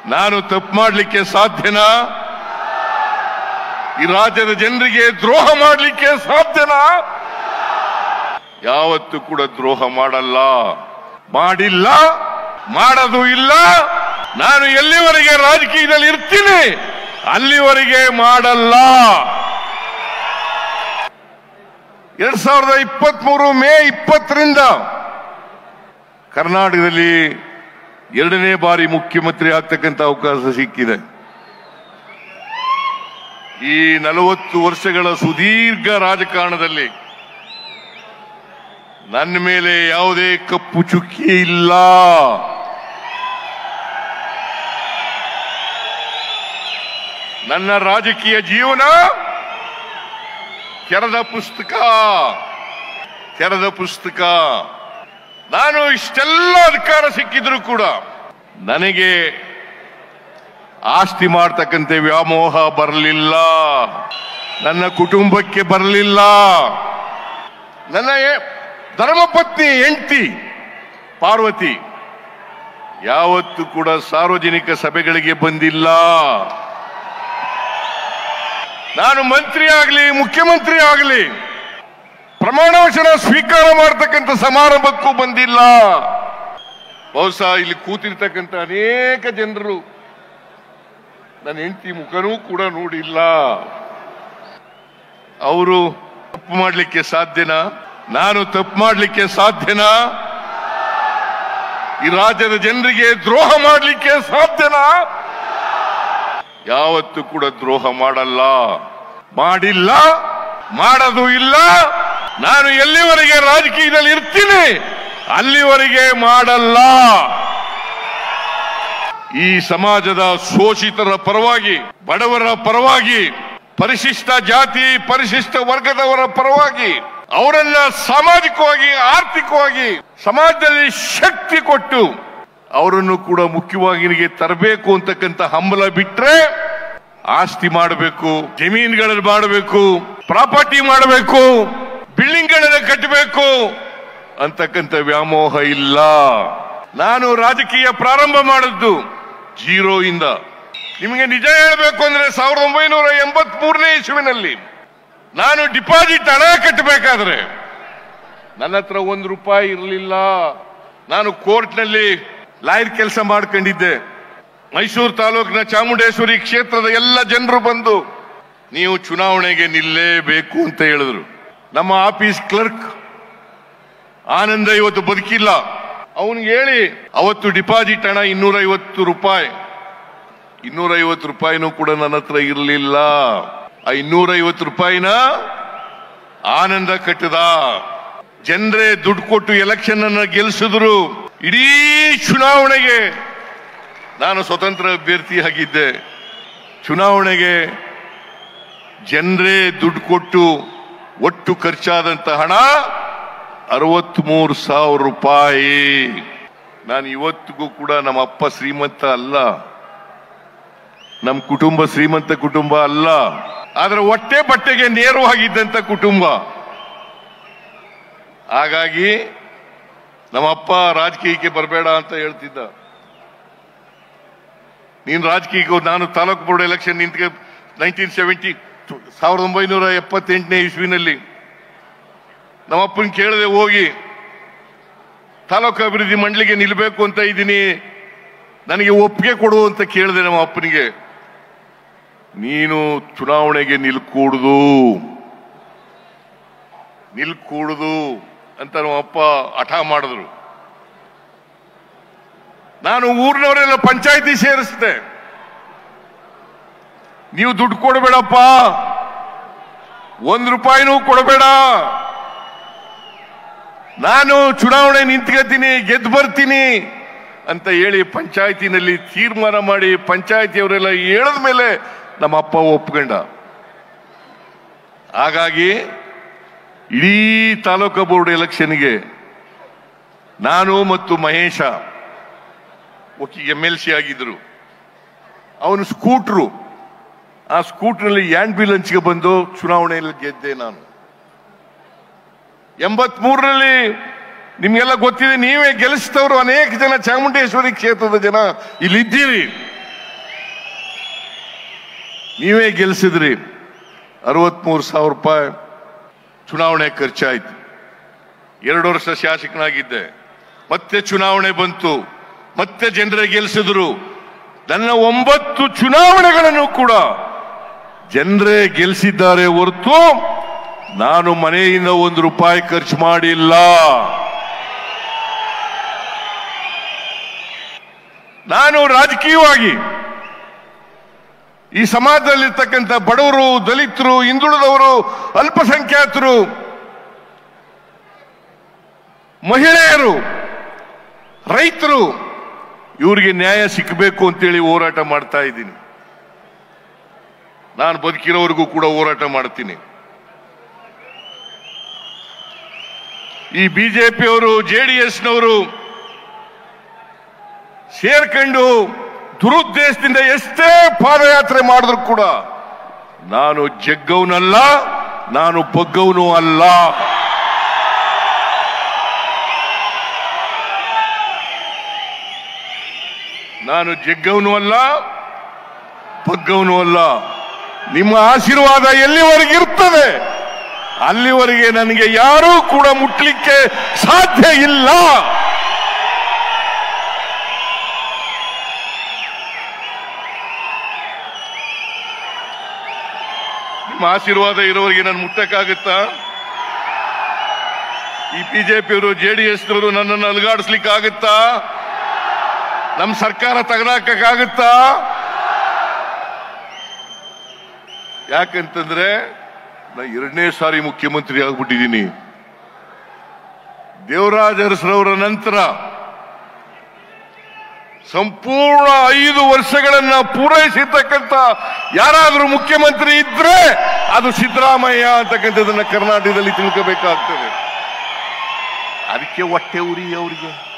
ನಾನು ತಪ್ಪು ಮಾಡಲಿಕ್ಕೆ ಸಾಧ್ಯನಾ? ಈ ರಾಜ್ಯದ ಜನರಿಗೆ ದ್ರೋಹ ಮಾಡಲಿಕ್ಕೆ ಸಾಧ್ಯನಾ? ಯಾವತ್ತೂ ಕೂಡ ದ್ರೋಹ ಮಾಡಲ್ಲ, ಮಾಡಿಲ್ಲ, ಮಾಡೋದು ಇಲ್ಲ. ನಾನು ಎಲ್ಲಿವರೆಗೆ ರಾಜಕೀಯದಲ್ಲಿ ಇರ್ತೀನಿ ಅಲ್ಲಿವರೆಗೆ ಮಾಡಲ್ಲ. 2023 ಮೇ 20ರಿಂದ ಕರ್ನಾಟಕದಲ್ಲಿ 2ನೇ ಬಾರಿ ಮುಖ್ಯಮಂತ್ರಿ ಆಗ್ತಕ್ಕಂಥ ಅವಕಾಶ ಸಿಕ್ಕಿದೆ. ಈ 40 ವರ್ಷಗಳ ಸುದೀರ್ಘ ರಾಜಕಾರಣದಲ್ಲಿ ನನ್ನ ಮೇಲೆ ಯಾವುದೇ ಕಪ್ಪು ಚುಕ್ಕಿ ಇಲ್ಲ. ನನ್ನ ರಾಜಕೀಯ ಜೀವನ ತೆರೆದ ಪುಸ್ತಕ. ನಾನು ಇಷ್ಟೆಲ್ಲ ಅಧಿಕಾರ ಸಿಕ್ಕಿದ್ರು ಕೂಡ ನನಗೆ ಆಸ್ತಿ ಮಾಡ್ತಕ್ಕಂಥ ವ್ಯಾಮೋಹ ಬರಲಿಲ್ಲ, ನನ್ನ ಕುಟುಂಬಕ್ಕೆ ಬರಲಿಲ್ಲ. ನನ್ನ ಧರ್ಮಪತ್ನಿ ಹೆಂಡತಿ ಪಾರ್ವತಿ ಯಾವತ್ತೂ ಕೂಡ ಸಾರ್ವಜನಿಕ ಸಭೆಗಳಿಗೆ ಬಂದಿಲ್ಲ. ನಾನು ಮಂತ್ರಿ ಆಗಲಿ ಮುಖ್ಯಮಂತ್ರಿ ಆಗಲಿ ಪ್ರಮಾಣ ವಚನ ಸ್ವೀಕಾರ ಮಾಡತಕ್ಕಂಥ ಸಮಾರಂಭಕ್ಕೂ ಬಂದಿಲ್ಲ. ಬಹುಶಃ ಇಲ್ಲಿ ಕೂತಿರ್ತಕ್ಕಂಥ ಅನೇಕ ಜನರು ನನ್ನ ಹೆಂಡತಿ ಮುಖನೂ ಕೂಡ ನೋಡಿಲ್ಲ. ಅವರು ತಪ್ಪು ಮಾಡಲಿಕ್ಕೆ ಸಾಧ್ಯನಾ? ನಾನು ತಪ್ಪು ಮಾಡಲಿಕ್ಕೆ ಸಾಧ್ಯನಾ? ಈ ರಾಜ್ಯದ ಜನರಿಗೆ ದ್ರೋಹ ಮಾಡಲಿಕ್ಕೆ ಸಾಧ್ಯನಾ? ಯಾವತ್ತೂ ಕೂಡ ದ್ರೋಹ ಮಾಡಲ್ಲ, ಮಾಡಿಲ್ಲ, ಮಾಡೋದು ಇಲ್ಲ. ನಾನು ಎಲ್ಲಿವರೆಗೆ ರಾಜಕೀಯದಲ್ಲಿ ಇರ್ತೀನಿ ಅಲ್ಲಿವರೆಗೆ ಮಾಡಲ್ಲ. ಈ ಸಮಾಜದ ಶೋಷಿತರ ಪರವಾಗಿ, ಬಡವರ ಪರವಾಗಿ, ಪರಿಶಿಷ್ಟ ಜಾತಿ ಪರಿಶಿಷ್ಟ ವರ್ಗದವರ ಪರವಾಗಿ ಅವರನ್ನ ಸಾಮಾಜಿಕವಾಗಿ ಆರ್ಥಿಕವಾಗಿ ಸಮಾಜದಲ್ಲಿ ಶಕ್ತಿ ಕೊಟ್ಟು ಅವರನ್ನು ಕೂಡ ಮುಖ್ಯವಾಹಿನಿಗೆ ತರಬೇಕು ಅಂತಕ್ಕಂಥ ಹಂಬಲ ಬಿಟ್ರೆ ಆಸ್ತಿ ಮಾಡಬೇಕು, ಜಮೀನುಗಳನ್ನು ಮಾಡಬೇಕು, ಪ್ರಾಪರ್ಟಿ ಮಾಡಬೇಕು, ಬಿಲ್ಡಿಂಗ್ಗಳನ್ನು ಕಟ್ಟಬೇಕು ಅಂತಕ್ಕಂಥ ವ್ಯಾಮೋಹ ಇಲ್ಲ. ನಾನು ರಾಜಕೀಯ ಪ್ರಾರಂಭ ಮಾಡಿದ್ದು 0 ಇಂದ. ನಿಮಗೆ ನಿಜ ಹೇಳಬೇಕು ಅಂದ್ರೆ 1983ನೇ ಇಸ್ವಿನಲ್ಲಿ ನಾನು ಡಿಪಾಸಿಟ್ ಹಣ ಕಟ್ಟಬೇಕಾದ್ರೆ ನನ್ನ ಹತ್ರ ₹1 ಇರಲಿಲ್ಲ. ನಾನು ಕೋರ್ಟ್ನಲ್ಲಿ ಲಾಯರ್ ಕೆಲಸ ಮಾಡ್ಕೊಂಡಿದ್ದೆ. ಮೈಸೂರು ತಾಲೂಕಿನ ಚಾಮುಂಡೇಶ್ವರಿ ಕ್ಷೇತ್ರದ ಎಲ್ಲ ಜನರು ಬಂದು ನೀವು ಚುನಾವಣೆಗೆ ನಿಲ್ಲೇಬೇಕು ಅಂತ ಹೇಳಿದ್ರು. ನಮ್ಮ ಆಫೀಸ್ ಕ್ಲರ್ಕ್ ಆನಂದ ಇವತ್ತು ಬದುಕಿಲ್ಲ. ಅವನಿಗೆ ಹೇಳಿ ಅವತ್ತು ಡಿಪಾಸಿಟ್ ಹಣ ₹250. ₹250 ಕೂಡ ನನ್ನ ಹತ್ರ ಇರಲಿಲ್ಲ. ಆ ₹250 ಆನಂದ ಕಟ್ಟದ. ಜನರೇ ದುಡ್ಡು ಕೊಟ್ಟು ಎಲೆಕ್ಷನ್ ಅನ್ನ ಗೆಲ್ಲಿಸಿದ್ರು. ಇಡೀ ಚುನಾವಣೆಗೆ ನಾನು ಸ್ವತಂತ್ರ ಅಭ್ಯರ್ಥಿ ಆಗಿದ್ದೆ. ಚುನಾವಣೆಗೆ ಜನರೇ ದುಡ್ಡು ಕೊಟ್ಟು ಒಟ್ಟು ಖರ್ಚಾದಂತ ಹಣ ₹63,000. ನಾನು ಇವತ್ತಿಗೂ ಕೂಡ ನಮ್ಮ ಅಪ್ಪ ಶ್ರೀಮಂತ ಅಲ್ಲ, ನಮ್ಮ ಕುಟುಂಬ ಶ್ರೀಮಂತ ಕುಟುಂಬ ಅಲ್ಲ, ಆದ್ರೆ ಹೊಟ್ಟೆ ಬಟ್ಟೆಗೆ ನೇರವಾಗಿದ್ದಂತ ಕುಟುಂಬ. ಹಾಗಾಗಿ ನಮ್ಮಪ್ಪ ರಾಜಕೀಯಕ್ಕೆ ಬರಬೇಡ ಅಂತ ಹೇಳ್ತಿದ್ದ. ನೀನು ರಾಜಕೀಯಕ್ಕೆ, ನಾನು ತಾಲೂಕು ಬೋರ್ಡ್ ಎಲೆಕ್ಷನ್ ನಿಂತ 1978ನೇ ಇಸ್ವಿನಲ್ಲಿ ನಮ್ಮಪ್ಪನ ಕೇಳದೆ ಹೋಗಿ ತಾಲೂಕು ಅಭಿವೃದ್ಧಿ ಮಂಡಳಿಗೆ ನಿಲ್ಬೇಕು ಅಂತ ಇದ್ದೀನಿ, ನನಗೆ ಒಪ್ಪಿಗೆ ಕೊಡು ಅಂತ ಕೇಳಿದೆ ನಮ್ಮ ಅಪ್ಪನಿಗೆ. ನೀನು ಚುನಾವಣೆಗೆ ನಿಲ್ಕೂಡುದು ಅಂತ ನಮ್ಮ ಅಪ್ಪ ಹಠ ಮಾಡಿದ್ರು. ನಾನು ಊರಿನವರೆಲ್ಲ ಪಂಚಾಯಿತಿ ಸೇರಿಸಿದೆ. ನೀವು ದುಡ್ಡು ಕೊಡಬೇಡಪ್ಪ, ₹1 ಕೊಡಬೇಡ, ನಾನು ಚುನಾವಣೆ ನಿಂತ್ಕೊತೀನಿ, ಗೆದ್ದು ಬರ್ತೀನಿ ಅಂತ ಹೇಳಿ ಪಂಚಾಯತಿನಲ್ಲಿ ತೀರ್ಮಾನ ಮಾಡಿ ಪಂಚಾಯತಿಯವರೆಲ್ಲ ಹೇಳಿದ ಮೇಲೆ ನಮ್ಮ ಅಪ್ಪ ಒಪ್ಕೊಂಡ. ಹಾಗಾಗಿ ಇಡೀ ತಾಲೂಕು ಬೋರ್ಡ್ ಎಲೆಕ್ಷನ್ಗೆ ನಾನು ಮತ್ತು ಮಹೇಶ MLC ಆಗಿದ್ರು. ಅವನು ಸ್ಕೂಟ್ರು, ಆ ಸ್ಕೂಟ್ರಲ್ಲಿ ಆಂಬ್ಯುಲೆನ್ಸ್ಗೆ ಬಂದು ಚುನಾವಣೆಯಲ್ಲಿ ಗೆದ್ದೆ ನಾನು. 83ರಲ್ಲಿ ನಿಮ್ಗೆಲ್ಲ ಗೊತ್ತಿದೆ, ನೀವೇ ಗೆಲ್ಲಿಸಿದವರು ಅನೇಕ ಜನ ಚಾಮುಂಡೇಶ್ವರಿ ಕ್ಷೇತ್ರದ ಜನ ಇಲ್ಲಿದ್ದೀರಿ. ನೀವೇ ಗೆಲ್ಸಿದ್ರಿ. 63,000 ರೂಪಾಯಿ ಚುನಾವಣೆ ಖರ್ಚಾಯ್ತು. 2 ವರ್ಷ ಶಾಸಕನಾಗಿದ್ದೆ. ಮತ್ತೆ ಚುನಾವಣೆ ಬಂತು, ಮತ್ತೆ ಜನರೇ ಗೆಲ್ಸಿದ್ರು. ನನ್ನ 9 ಚುನಾವಣೆಗಳನ್ನು ಕೂಡ ಜನರೇ ಗೆಲ್ಸಿದ್ದಾರೆ ಹೊರತು ನಾನು ಮನೆಯಿಂದ 1 ರೂಪಾಯಿ ಖರ್ಚು ಮಾಡಿಲ್ಲ. ನಾನು ರಾಜಕೀಯವಾಗಿ ಈ ಸಮಾಜದಲ್ಲಿರ್ತಕ್ಕಂಥ ಬಡವರು, ದಲಿತರು, ಹಿಂದುಳಿದವರು, ಅಲ್ಪಸಂಖ್ಯಾತರು, ಮಹಿಳೆಯರು, ರೈತರು ಇವರಿಗೆ ನ್ಯಾಯ ಸಿಕ್ಕಬೇಕು ಅಂತೇಳಿ ಹೋರಾಟ ಮಾಡ್ತಾ ಇದ್ದೀನಿ. ನಾನು ಬದುಕಿರೋವರೆಗೂ ಕೂಡ ಹೋರಾಟ ಮಾಡ್ತೀನಿ. ಈ ಬಿಜೆಪಿಯವರು, ಜೆಡಿಎಸ್ನವರು ಸೇರ್ಕೊಂಡು ದುರುದ್ದೇಶದಿಂದ ಎಷ್ಟೇ ಪಾದಯಾತ್ರೆ ಮಾಡಿದ್ರು ಕೂಡ ನಾನು ಜಗ್ಗವನಲ್ಲ, ನಾನು ಬಗ್ಗವನು ಅಲ್ಲ. ನಾನು ಜಗ್ಗವನು ಅಲ್ಲ, ಬಗ್ಗವನು ಅಲ್ಲ. ನಿಮ್ಮ ಆಶೀರ್ವಾದ ಎಲ್ಲಿವರೆಗೆ ಇರ್ತದೆ ಅಲ್ಲಿವರೆಗೆ ನನಗೆ ಯಾರೂ ಕೂಡ ಮುಟ್ಲಿಕ್ಕೆ ಸಾಧ್ಯ ಇಲ್ಲ. ನಿಮ್ಮ ಆಶೀರ್ವಾದ ಇರೋವರೆಗೆ ನಾನು ಮುಟ್ಟಕ್ಕಾಗುತ್ತಾ? ಈ ಬಿಜೆಪಿಯವರು, ಜೆಡಿಎಸ್ನವರು ನನ್ನನ್ನು ಅಲುಗಾಡಿಸ್ಲಿಕ್ಕಾಗುತ್ತಾ? ನಮ್ಮ ಸರ್ಕಾರ ತೆಗೆದಾಕಕ್ಕಾಗುತ್ತಾ? ಯಾಕಂತಂದ್ರೆ ನಾನು 2ನೇ ಸಾರಿ ಮುಖ್ಯಮಂತ್ರಿ ಆಗ್ಬಿಟ್ಟಿದ್ದೀನಿ. ದೇವರಾಜ ಅರಸರವರ ನಂತರ ಸಂಪೂರ್ಣ 5 ವರ್ಷಗಳನ್ನ ಪೂರೈಸಿರ್ತಕ್ಕಂಥ ಯಾರಾದರೂ ಮುಖ್ಯಮಂತ್ರಿ ಇದ್ರೆ ಅದು ಸಿದ್ದರಾಮಯ್ಯ ಅಂತಕ್ಕಂಥದ್ದನ್ನ ಕರ್ನಾಟಕದಲ್ಲಿ ತಿಳ್ಕೋಬೇಕಾಗ್ತದೆ. ಅದಕ್ಕೆ ಹೊಟ್ಟೆ ಉರಿ ಅವರಿಗೆ.